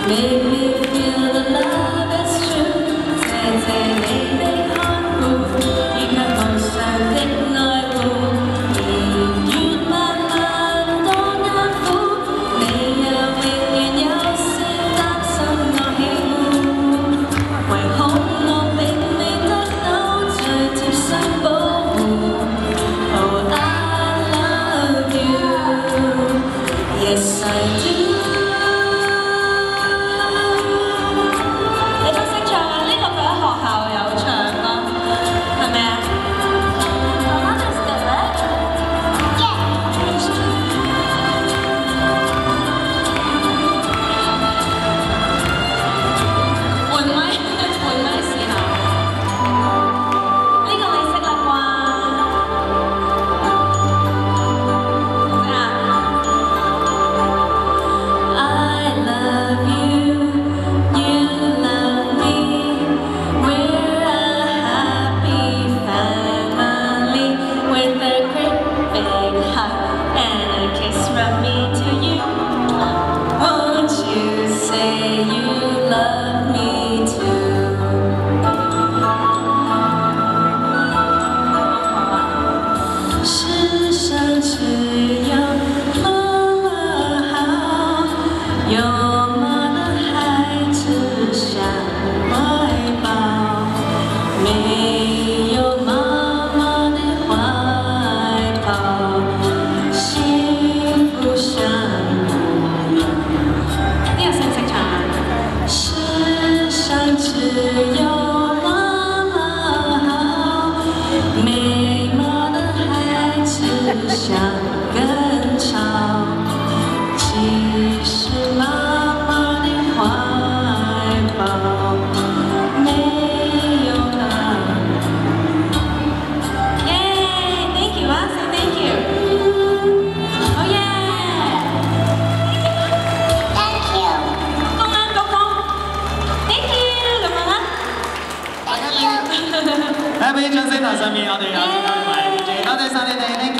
Make me feel the love is true. Say, say, baby, heart move. You can không sao thích nói buồn. You my love, don't have fool. Bây giờ mình nhìn nhau sẽ tan sông nó hiểu. Ngoài hôn nó bên mình tất đâu trời tiếp sáng bầu. Oh, I love you. Yes, I do. From me to you, won't you say you love me too? 世上只有妈妈好，有妈的孩子像怀抱，没有妈妈的怀抱。 世上只有妈妈好，没妈的孩子像根草，即使妈妈的怀抱没有她。耶 ，Thank you 啊 ，Say thank you。哦耶 ，Thank you。 喺俾啲掌聲台上面，我哋有啲嘉賓，多謝晒你哋。